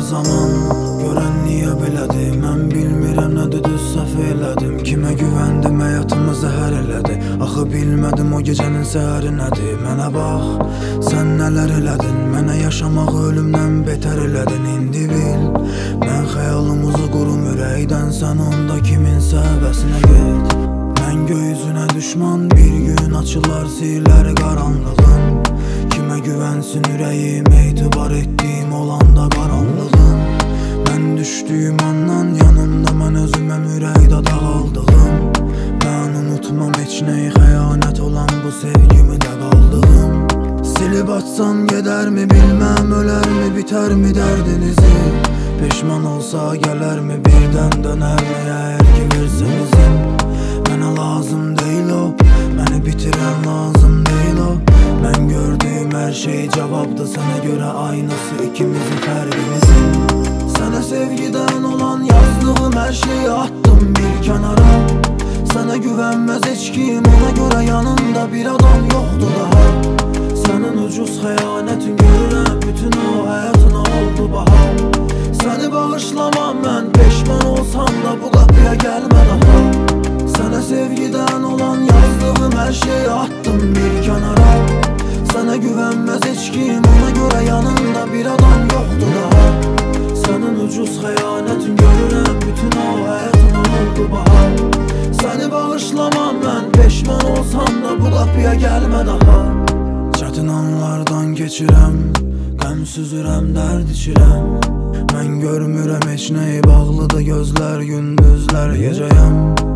zaman görən niyə belədir? Mən bilmirəm nədir düz səhv elədim. Kimə güvəndim, həyatımı zəhər elədi. Axı bilmədim o gecənin səhəri nədir? Mənə bax, sən nələr elədin? Mənə yaşamağı ölümdən betər elədin. İndi bil, mən xəyalımızı qurum ürəkdən. Sən onda kiminsə bəsinə get. Mən gökyüzünə düşman, bir gün açılar sirlər qaranlığın. Kimə güvənsin ürəyim, etibar etdiyim olanda qaranlığın. Mən düşdüyüm andan yanımda mən özüməm ürəkdə dağıldığım. Mən unutmam heç nəyi, xəyanət olan bu sevgimi də qaldığım. Silib açsam gedərmi bilməm, ölərmi bitərmi dərdinizi? Peşman olsa gələrmi birdən dönərmi əgər ki versənizim? Mənə lazım deyil o, məni bitirən lazım deyil o. Mən gördüyüm hər şey cavabdır, sənə görə aynası ikimizin fərqimizin. Sənə sevgidən olan yazdığım hər şeyi attım bir kənara. Sənə güvənməz heç kim, ona görə yanında bir adam yoxdur daha. Sənin ucuz xəyanətin görürəm, bütün o həyatına oldu bahar. Səni bağışlamam mən, peşman olsam da bu qapıya gəlmə daha. Sənə sevgidən olan yazdığım hər şeyi attım bir kənara. Sənə güvənməz heç kim, ona görə yanında bir adam yoxdur daha. Sənin ucuz xəyanətin görürəm, bütün o həyatına oldu bahar. Səni bağışlamam mən, peşman olsam da bu qapıya gəlmə daha. Çətin anlardan keçirəm, qəm süzürəm, dərd içirəm. Mən görmürəm heç nəyi, bağlıdır gözlər, gündüzlər gecəyəm.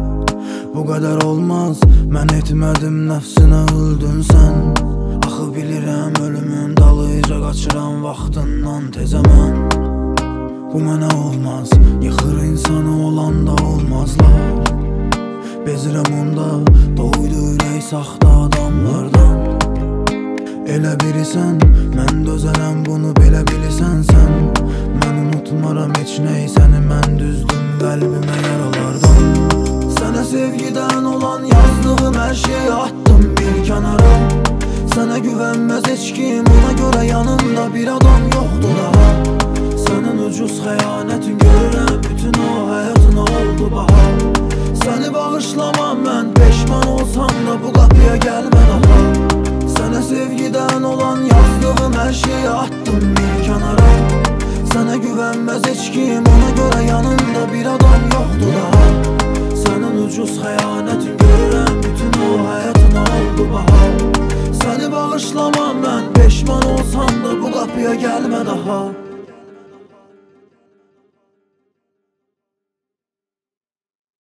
Bu qədər olmaz, mən etmədim, nəfsinə öldün sən. Axı bilirəm ölümün dalıca qaçıram vaxtından tezə mən. Bu mənə olmaz, yıxır insanı olanda olmazlar. Bezirəm onda, doydu ürək saxta adamlardan. Elə birisən, mən dözərəm bunu belə bilirsən sən. Mən unutmaram heç nəyi, səni mən düzdüm qəlbimə yaralardan. Sənə sevgidən olan yazdığım hər şeyi attım bir kənara. Sənə güvənməz heç kim, ona görə yanında bir adam yoxdur daha. Sənin ucuz xəyanətin görürəm, bütün o həyatına oldu bahar. Səni bağışlamam mən, peşman olsam da bu qapıya gəlmə daha. Sənə sevgidən olan yazdığım hər şeyi attım bir kənara. Sənə güvənməz heç kim, ona görə yanında bir adam yoxdur daha. Sənin ucuz xəyanətin görürəm, bütün o həyatına oldu bahar. Səni bağışlamam mən, peşman olsam da bu qapıya gəlmə daha.